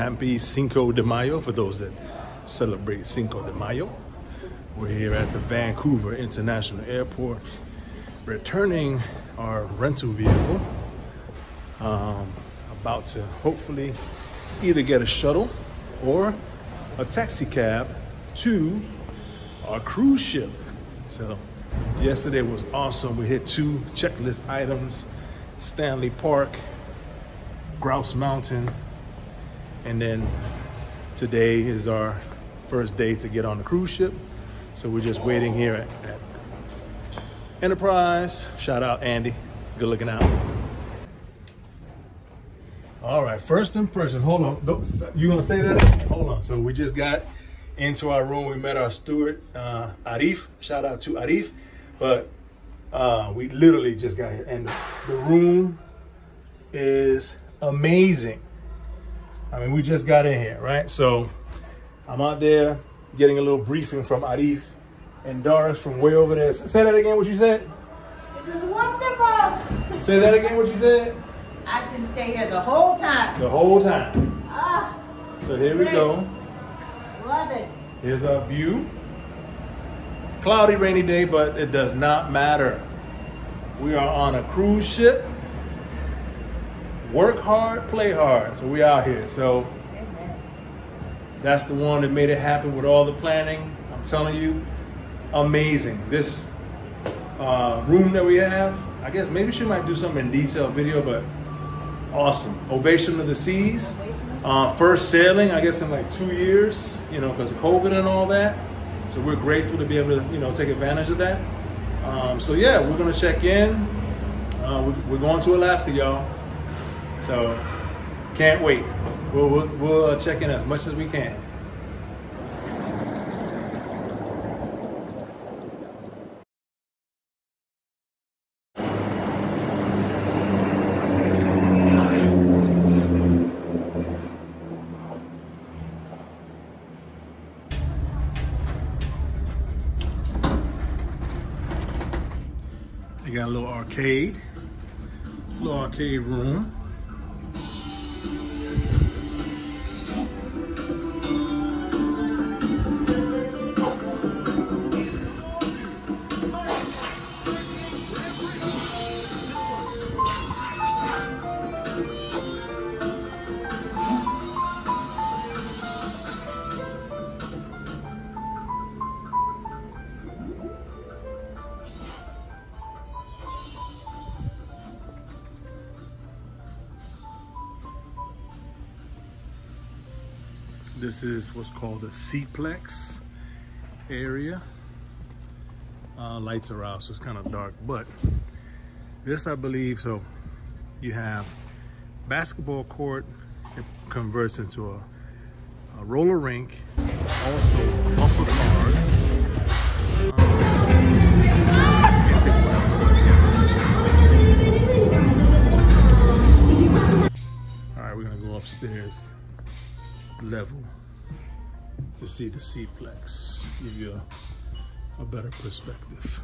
Happy Cinco de Mayo for those that celebrate Cinco de Mayo. We're here at the Vancouver International Airport, returning our rental vehicle. About to hopefully either get a shuttle or a taxi cab to our cruise ship. So yesterday was awesome. We hit 2 checklist items: Stanley Park, Grouse Mountain, and then today is our first day to get on the cruise ship. So we're just waiting here at Enterprise. Shout out Andy, good looking out. All right, first impression, hold on. You gonna say that? Hold on. So we just got into our room. We met our steward, Arif. Shout out to Arif. But we literally just got here, and the room is amazing. I mean, we just got in here, right? So I'm out there getting a little briefing from Arif and Doris from way over there. Say that again, what you said? This is wonderful. Say that again, what you said? I can stay here the whole time. The whole time. Ah. So here we go. Love it. Here's our view. Cloudy, rainy day, but it does not matter. We are on a cruise ship. Work hard, play hard. So we out here. So that's the one that made it happen with all the planning. I'm telling you, amazing. This room that we have, I guess maybe she might do something in detail video, but awesome. Ovation of the Seas. First sailing, I guess, in like 2 years, you know, because of COVID and all that. So we're grateful to be able to, you know, take advantage of that. So yeah, we're gonna check in. We're going to Alaska, y'all. So can't wait. We'll check in as much as we can. They got a little arcade room. This is what's called the Seatplex area. Lights are out, so it's kind of dark, but this, I believe, so you have basketball court. It converts into a roller rink, also bumper cars. All right, we're gonna go upstairs level to see the Seatplex, give you a better perspective.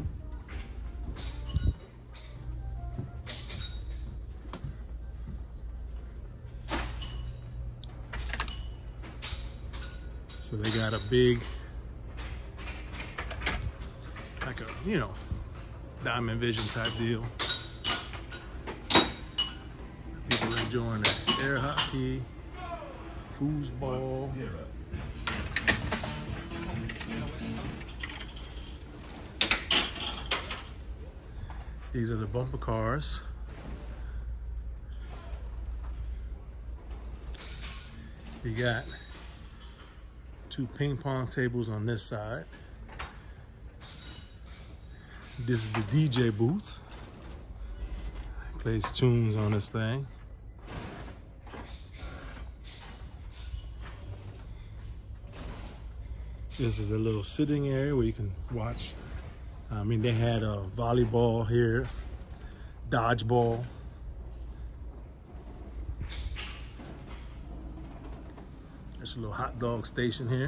So they got a big, like a, you know, Diamond Vision type deal. People enjoying the air hockey, foosball. These are the bumper cars. You got 2 ping pong tables on this side. This is the DJ booth. Plays tunes on this thing. This is a little sitting area where you can watch. I mean, they had a volleyball here, dodgeball. There's a little hot dog station here.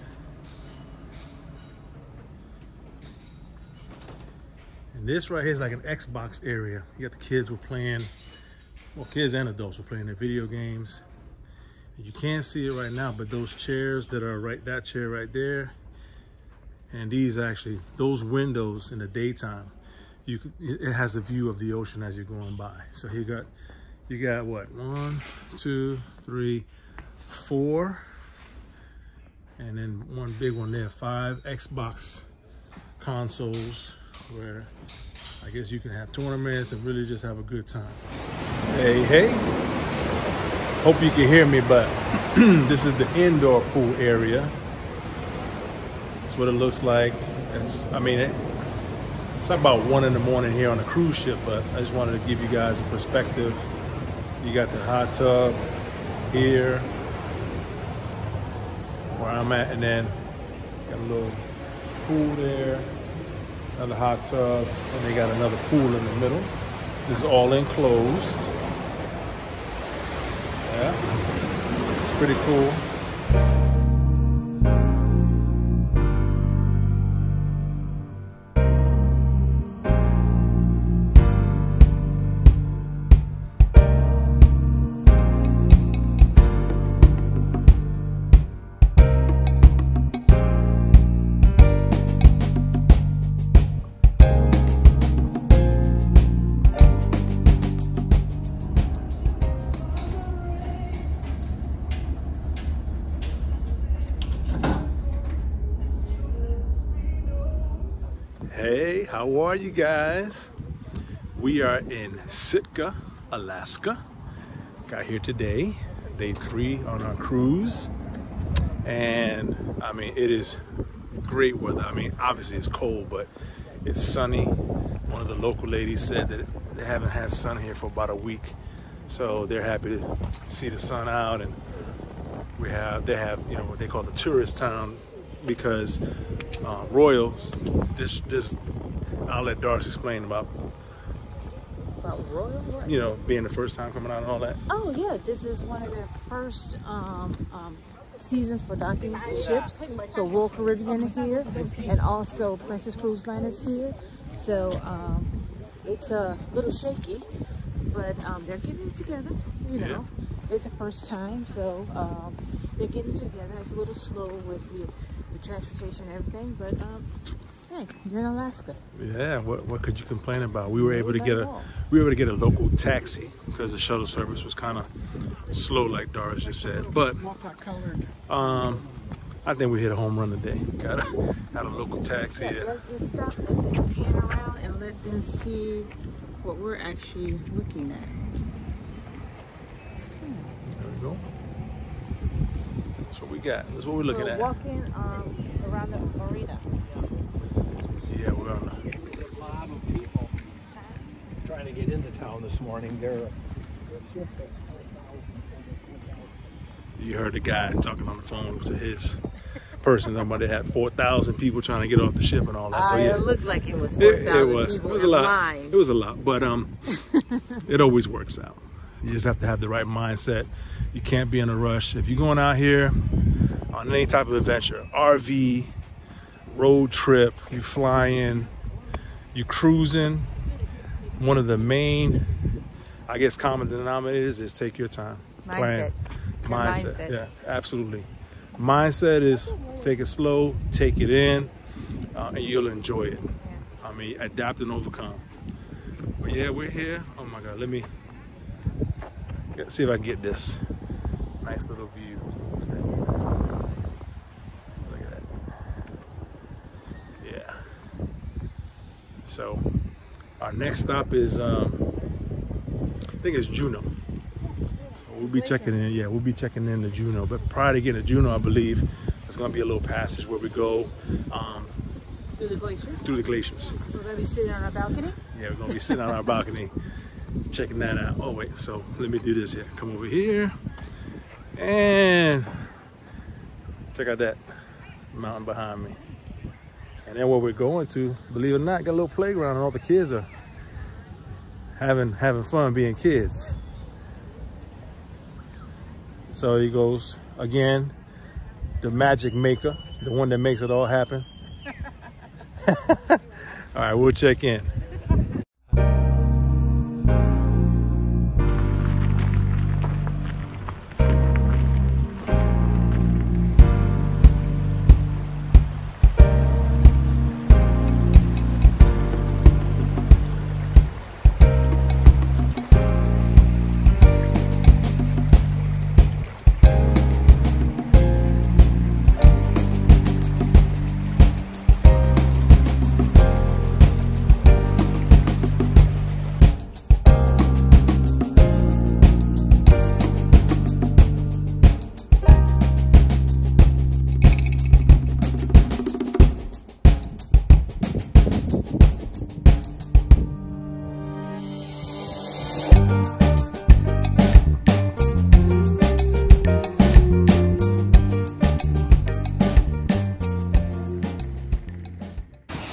And this right here is like an Xbox area. You got the kids were playing, well, kids and adults were playing their video games. You can't see it right now, but those chairs that are right, that chair right there, and these actually, those windows in the daytime, it has the view of the ocean as you're going by. So you got what, 1, 2, 3, 4, and then one big one there, 5 Xbox consoles where I guess you can have tournaments and really just have a good time. Hey, hope you can hear me, but this is the indoor pool area. That's what it looks like. It's about 1 in the morning here on a cruise ship, but I just wanted to give you guys a perspective. You got the hot tub here where I'm at, and then got a little pool there, another hot tub, and they got another pool in the middle. This is all enclosed. Yeah, it's pretty cool. Hey, how are you guys? We are in SITKA, Alaska. Got here today, day 3 on our cruise. And I mean, it is great weather. I mean, obviously it's cold, but it's sunny. One of the local ladies said that they haven't had sun here for about a week. So they're happy to see the sun out. And they have, you know, what they call the tourist town, because Royals, I'll let Doris explain about Royal? What? You know, being the first time coming out and all that. Oh yeah, this is one of their first seasons for docking ships. So Royal Caribbean is here, and also Princess Cruise Line is here. So it's a little shaky, but they're getting it together. You know, it's the first time, so they're getting together. It's a little slow with the transportation and everything, but hey, you're in Alaska. Yeah, what could you complain about? We were able to get a local taxi because the shuttle service was kind of slow, like Doris just said. But I think we hit a home run today. Got a local taxi. Yeah, let's stop and just pan around and let them see what we're actually looking at. There we go. That's what we got. That's what we're looking at. Walking around the marina. Yeah, we're on. There's a lot of people trying to get into town this morning. You heard the guy talking on the phone to his person. Somebody had 4,000 people trying to get off the ship and all that. So yeah, it looked like it was 4,000 people. It was a lot. It was a lot, but it always works out. You just have to have the right mindset. You can't be in a rush. If you're going out here on any type of adventure, RV, road trip, you flying, you cruising, one of the main, I guess, common denominators is take your time. Mindset. Mindset. Yeah, absolutely. Mindset is take it slow, take it in, and you'll enjoy it. I mean, adapt and overcome. But yeah, we're here. Oh my God, let me see if I can get this nice little view. Look at that. Yeah. So our next stop is, I think it's Juneau. So we'll be checking in. Yeah, we'll be checking in to Juneau. But prior to getting to Juneau, I believe there's going to be a little passage where we go Through the glaciers? through the glaciers. We're going to be sitting on our balcony? Yeah, we're going to be sitting on our balcony checking that out. Oh wait, so let me do this here. Come over here and check out that mountain behind me. And then where we're going to, believe it or not, got a little playground and all the kids are having fun being kids. So he goes again, the magic maker, the one that makes it all happen. All right, we'll check in.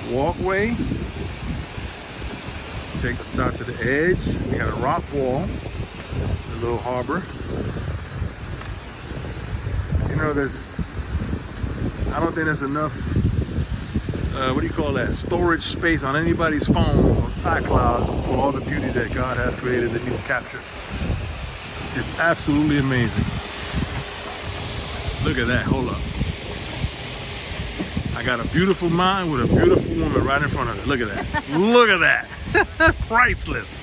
walkway. Take the start to the edge. We got a rock wall, a little harbor. You know, I don't think there's enough, what do you call that? Storage space on anybody's phone or iCloud for all the beauty that God has created that you can capture. It's absolutely amazing. Look at that, hold up. I got a beautiful mountain with a beautiful woman right in front of it. Look at that. Look at that. Priceless.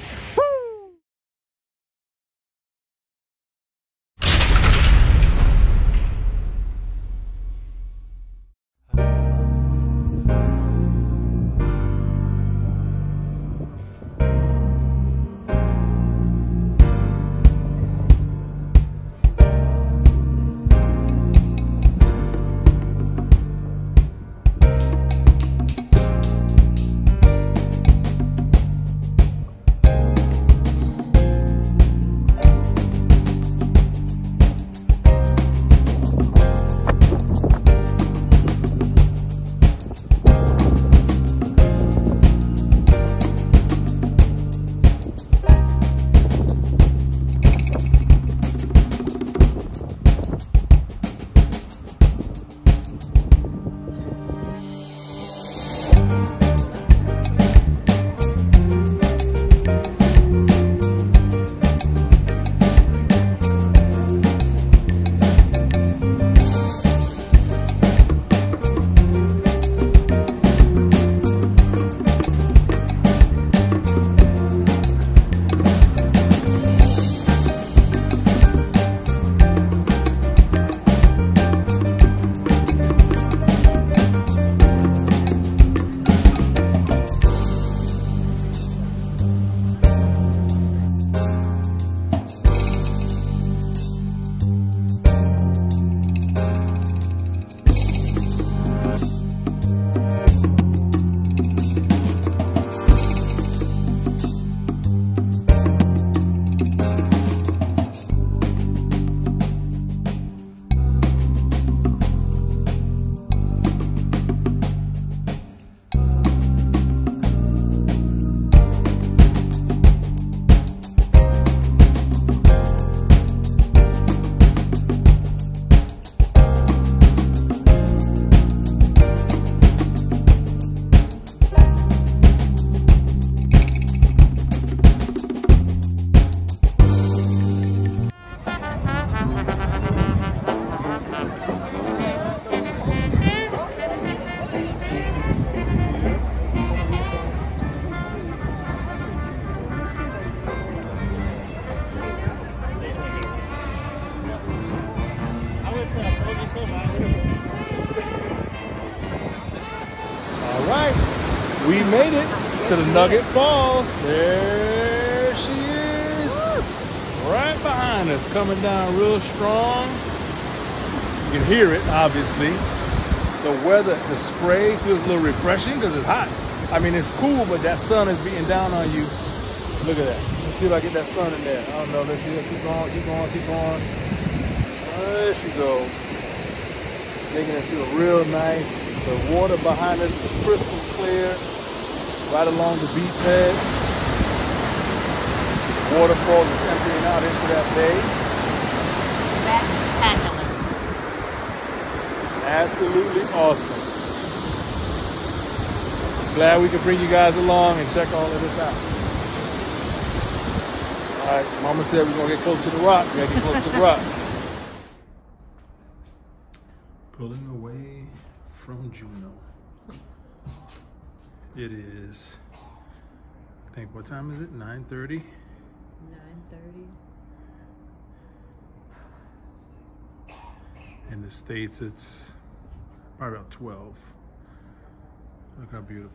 We made it to the Nugget Falls. There she is. Right behind us, coming down real strong. You can hear it, obviously. The weather, the spray feels a little refreshing because it's hot. I mean, it's cool, but that sun is beating down on you. Look at that. Let's see if I get that sun in there. I don't know. Let's see. Keep going, keep going, keep going. There she goes. Making it feel real nice. The water behind us is crystal clear. Right along the beach head. The waterfall is emptying out into that bay. Spectacular. Absolutely awesome. Glad we could bring you guys along and check all of this out. All right, Mama said we're gonna get close to the rock. We gotta get close to the rock. Pulling away from Juneau. It is, I think, what time is it? 9:30? 9:30. In the States, it's probably about 12. Look how beautiful.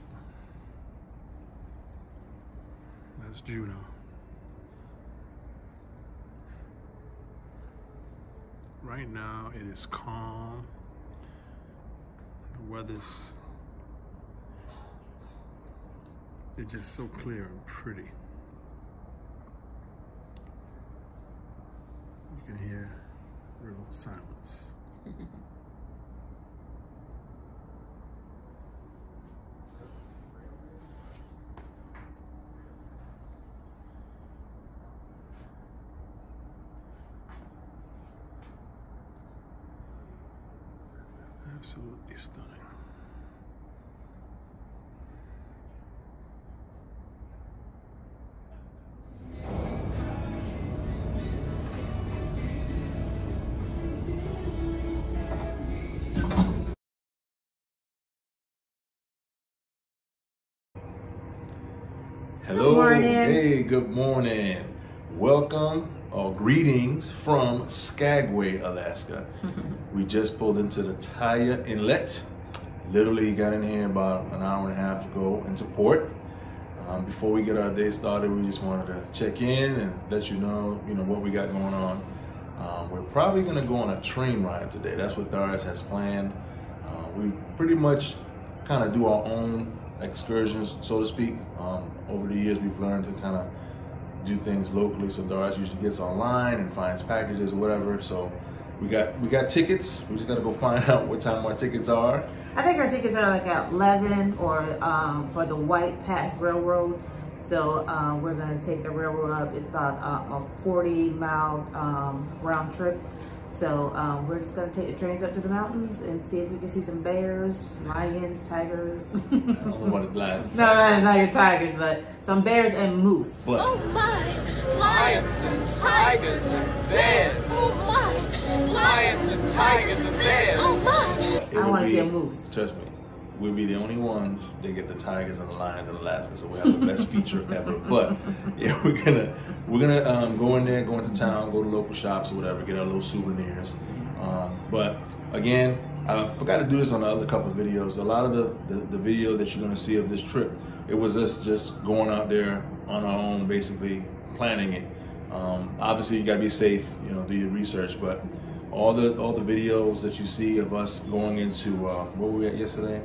That's Juneau. Right now, it is calm. The weather's, it's just so clear and pretty. You can hear real silence. Absolutely stunning. Hello. Good morning. Hey, good morning. Welcome or greetings from Skagway, Alaska. We just pulled into the Taya Inlet. Literally got in here about an hour and a half ago into port. Before we get our day started, we just wanted to check in and let you know what we got going on. We're probably gonna go on a train ride today. That's what Doris has planned. We pretty much kind of do our own excursions, so to speak. Over the years, we've learned to kind of do things locally. So Doris usually gets online and finds packages or whatever. So we got tickets. We just got to go find out what time our tickets are. I think our tickets are like at 11 or for the White Pass Railroad. So we're gonna take the railroad up. It's about a 40-mile round trip. So we're just gonna take the trains up to the mountains and see if we can see some bears, lions, tigers. I don't know what it's like. No, not your tigers, but some bears and moose. But, oh my, lions and tigers and bears. Oh my, lions and tigers and bears. Oh my. I want to see a moose. Trust me, we'll be the only ones that get the tigers and the lions in Alaska, so we'll have the best feature ever. But yeah, we're gonna go in there, go into town, go to local shops or whatever, get our little souvenirs. But again, I forgot to do this on the other couple of videos. A lot of the video that you're gonna see of this trip, it was us just going out there on our own, basically planning it. Obviously, you gotta be safe, do your research, but all the videos that you see of us going into where were we at yesterday?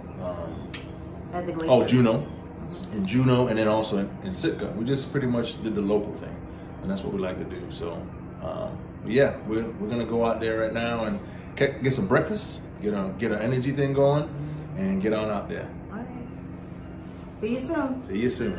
At the glacier. Oh, Juneau. In Juneau, and then also in SITKA. We just pretty much did the local thing, and that's what we like to do. So, but yeah, we're gonna go out there right now and get some breakfast, get our energy thing going, and get on out there. All right. See you soon. See you soon.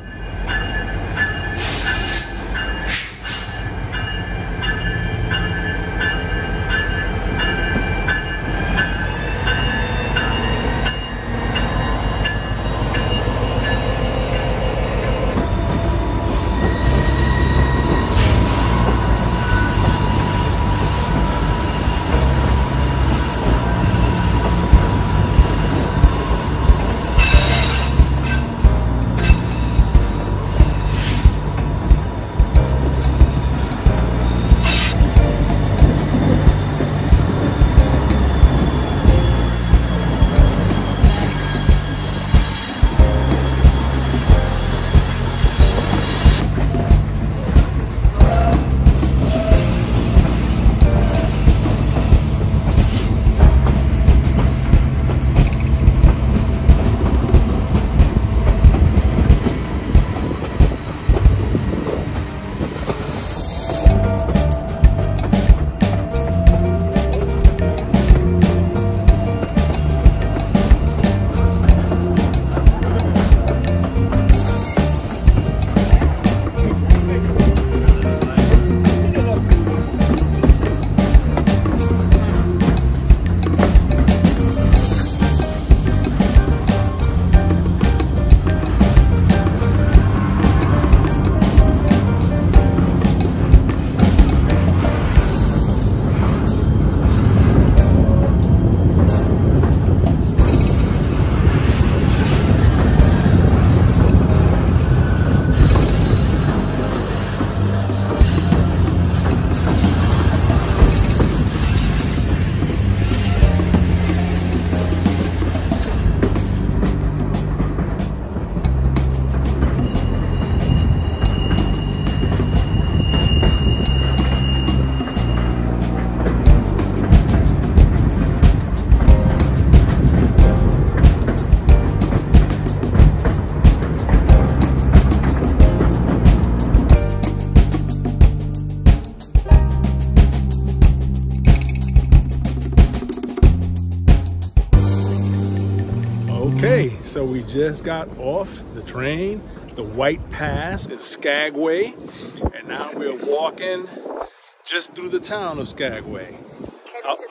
Okay, so we just got off the train, the White Pass in Skagway, and now we're walking just through the town of Skagway. Heading to the police department.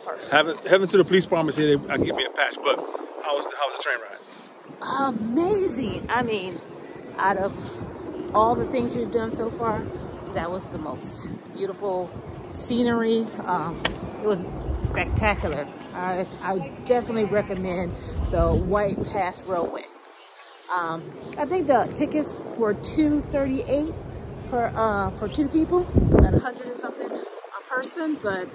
Heaven to the police department here, I give me a patch. But how was the train ride? Amazing. I mean, out of all the things we've done so far, that was the most beautiful scenery. It was spectacular. I definitely recommend the White Pass Roadway. I think the tickets were $238 for 2 people, at 100 and something a person, but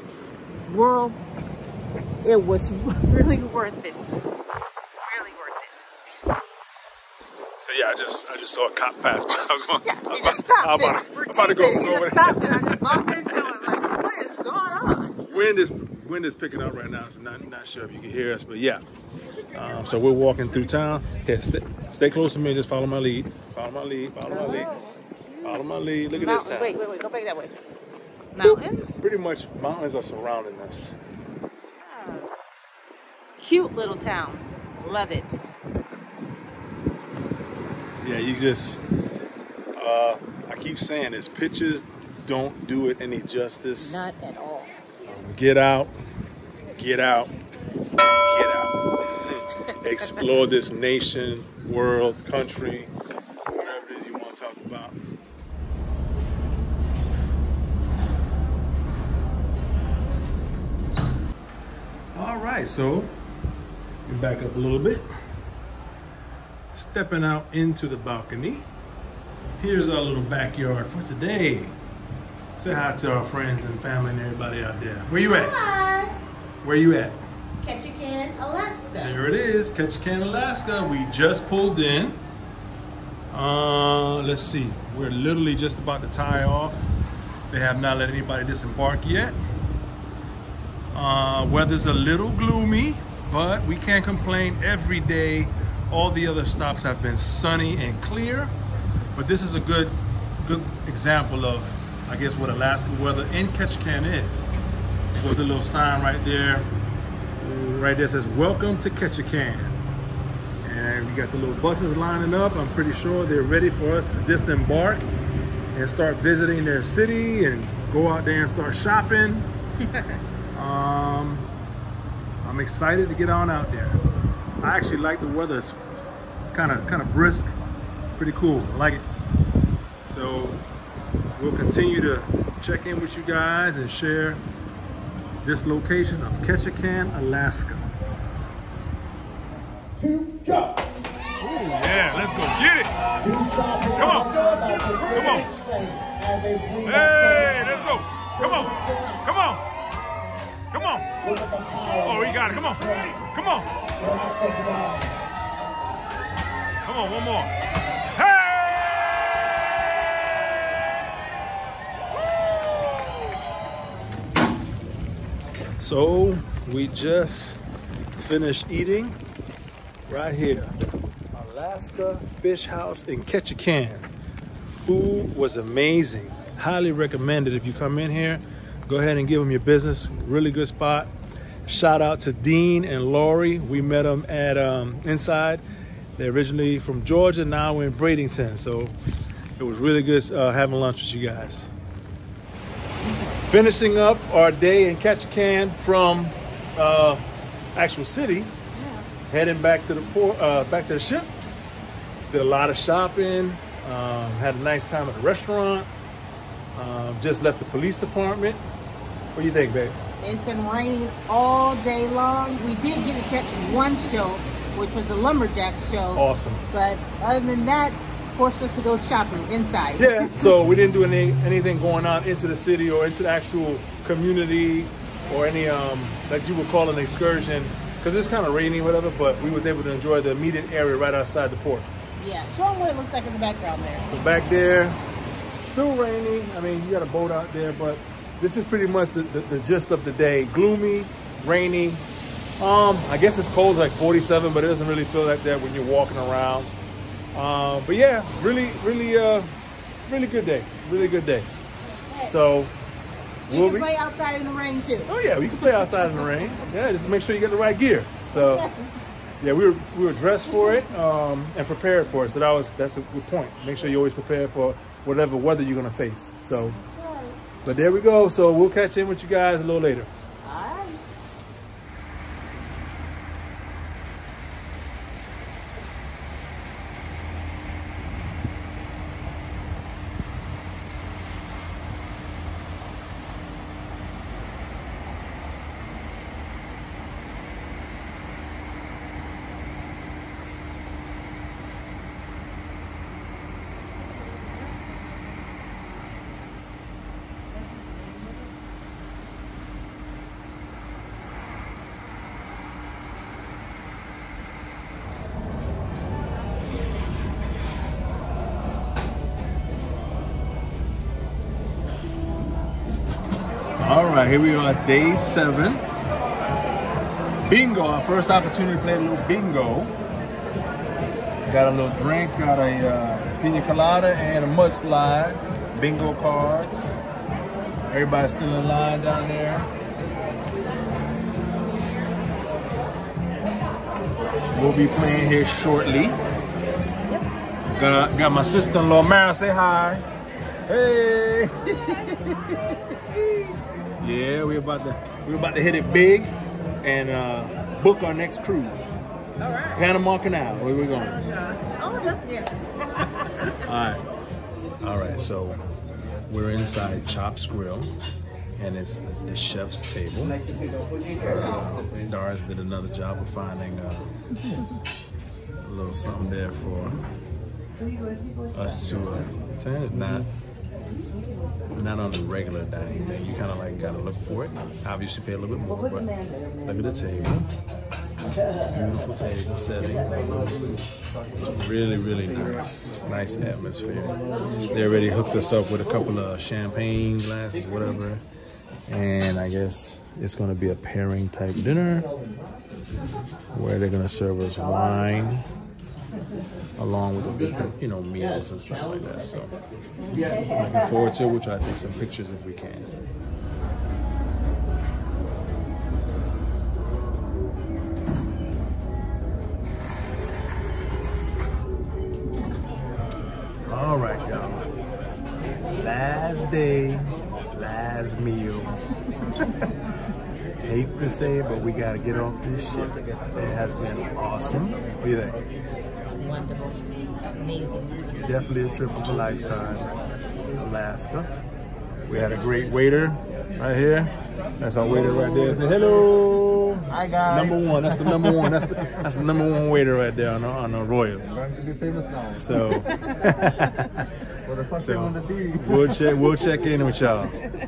it was really worth it. Really worth it. So yeah, I just saw a cop pass, but I was going. Yeah, he just stopped. I'm about to go. He just stopped, and I just bumped into him. Like, what is going on? Wind is picking up right now, so not sure if you can hear us, but yeah. So we're walking through town. Here, stay close to me. Just follow my lead. Follow my lead. Follow my lead. Follow my lead. Look at this town. Wait. Go back that way. Mountains? Pretty much mountains are surrounding us. Cute little town. Love it. Yeah, you just, I keep saying this, pictures don't do it any justice. Not at all. Get out. Explore this nation, world, country, whatever it is you want to talk about. All right, so we back up a little bit. Stepping out into the balcony. Here's our little backyard for today. Say hi to our friends and family and everybody out there. Where you at? Hi. Where you at? Ketchikan, Alaska. There it is, Ketchikan, Alaska. We just pulled in. Let's see. We're literally just about to tie off. They have not let anybody disembark yet. Weather's a little gloomy, but we can't complain. Every day, all the other stops have been sunny and clear. But this is a good example of, I guess, what Alaska weather in Ketchikan is. There's a little sign right there. Right there says, "Welcome to Ketchikan." And we got the little buses lining up. I'm pretty sure they're ready for us to disembark and start visiting their city and go out there and start shopping. I'm excited to get on out there. I actually like the weather. It's kind of brisk, pretty cool. I like it. So we'll continue to check in with you guys and share this location of Ketchikan, Alaska. Go. Yeah, let's go get it. Come on. Come on. Hey, let's go. Come on. Come on. Come on. Oh, he got it. Come on. Come on. Come on, one more. Hey! So we just finished eating right here. Alaska Fish House in Ketchikan. Food was amazing. Highly recommended if you come in here. Go ahead and give them your business. Really good spot. Shout out to Dean and Lori. We met them at Inside. They're originally from Georgia. Now we're in Bradenton. So it was really good having lunch with you guys. Finishing up our day in Ketchikan from actual city. Heading back to the port, back to the ship. Did a lot of shopping. Had a nice time at the restaurant. Just left the police department. What do you think, babe? It's been raining all day long. We did get to catch one show, which was the Lumberjack show. Awesome. But other than that, forced us to go shopping inside. Yeah, so we didn't do anything going on into the city or into the actual community or any, like you would call an excursion, because it's kind of rainy, whatever, but we was able to enjoy the immediate area right outside the port. Yeah, show them what it looks like in the background there. So back there, still raining. I mean, you got a boat out there, but this is pretty much the gist of the day. Gloomy, rainy. I guess it's cold, like 47, but it doesn't really feel like that when you're walking around. But yeah, really good day. Really good day. So you can play outside in the rain too. Oh yeah, we can play outside in the rain. Yeah, just make sure you get the right gear. So yeah, we were dressed for it and prepared for it. So that's a good point. Make sure you always prepare for whatever weather you're gonna face. So, but there we go. So we'll catch in with you guys a little later. All right. All right, here we are, day 7. Bingo, our first opportunity to play a little bingo. Got a little drinks, got a pina colada and a mudslide. Bingo cards. Everybody's still in line down there. We'll be playing here shortly. Got my sister-in-law, Mara, say hi. Hey. Yeah, we're about to hit it big and book our next cruise. All right. Panama Canal. Where we going? Oh, that's good. All right. So we're inside Chop's Grill, and it's the chef's table. Doris did another job of finding a little something there for us to attend. It's not on the regular dining thing. You kind of like gotta look for it. Obviously, pay a little bit more. But look at the table. Beautiful table setting. Really, really nice. Nice atmosphere. They already hooked us up with a couple of champagne glasses, whatever. And I guess it's gonna be a pairing type dinner where they're gonna serve us wine along with the different, meals and stuff like that. So looking forward to it. We'll try to take some pictures if we can. All right, y'all. Last day, last meal. Hate to say it, but we gotta get off this ship. It has been awesome. What do you think? Wonderful. Amazing. Definitely a trip of a lifetime. Alaska. We had a great waiter right here. That's our waiter right there. Say hello. Hi guys. Number 1. That's the number 1. That's the number 1 waiter right there on the Royal. I'm going to be famous now. So, For the first time on the TV. we'll check in with y'all.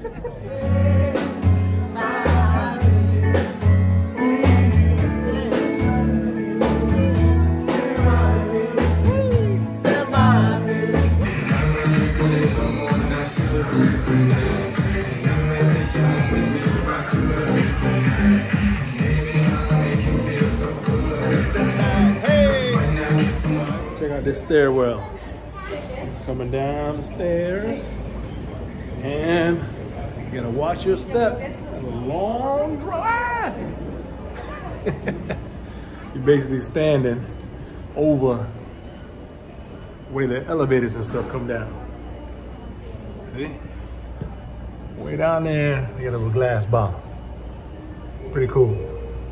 This stairwell, coming down the stairs, and you gotta watch your step. It's a long drive. You're basically standing over where the elevators and stuff come down. See? Way down there, they got a little glass bottom. Pretty cool.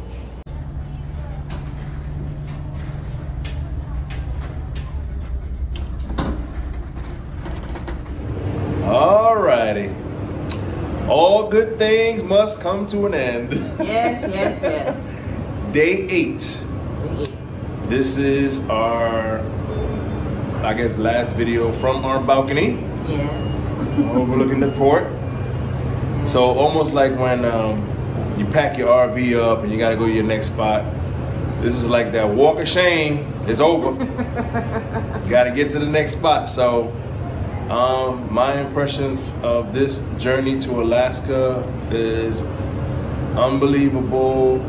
Alrighty. All good things must come to an end. Yes. Day 8. This is our, I guess, last video from our balcony. Yes. Overlooking the port. So almost like when you pack your RV up and you gotta go to your next spot. This is like that walk of shame. It's over. Gotta get to the next spot. So my impressions of this journey to Alaska is unbelievable,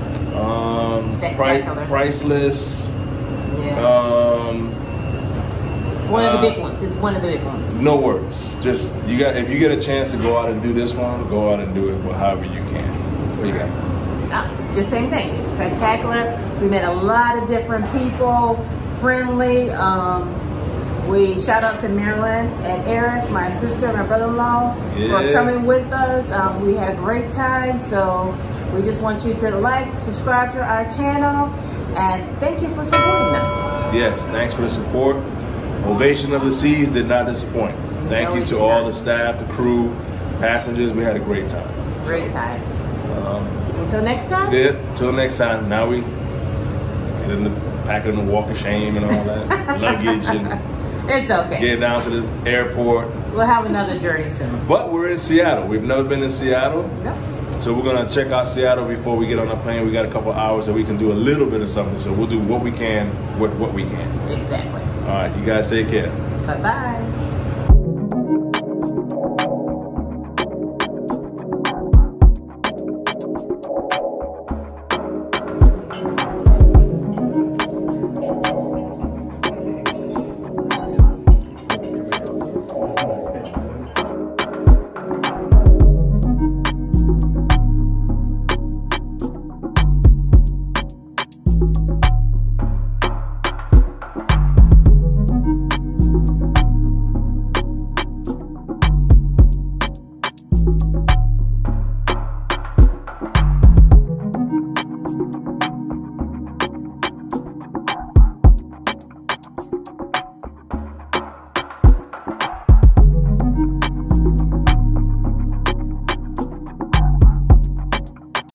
priceless. Yeah. One of the big ones. It's one of the big ones. No words. Just if you get a chance to go out and do this one, go out and do it, but however you can. What do you got? Just same thing. It's spectacular. We met a lot of different people, friendly. We shout out to Marilyn and Eric, my sister and my brother-in-law, for coming with us. We had a great time, so we just want you to like, subscribe to our channel, and thank you for supporting us. Yes, thanks for the support. Ovation of the Seas did not disappoint. Thank you to all the staff, the crew, passengers. We had a great time. Great time. Until next time? Yeah, until next time. Now we get in the packing the walk of shame and all that, luggage and... It's okay. Get down to the airport. We'll have another journey soon. But we're in Seattle. We've never been in Seattle. Nope. So we're going to check out Seattle before we get on the plane. We got a couple hours that we can do a little bit of something. So we'll do what we can with what we can. Exactly. All right. You guys take care. Bye-bye. Bye.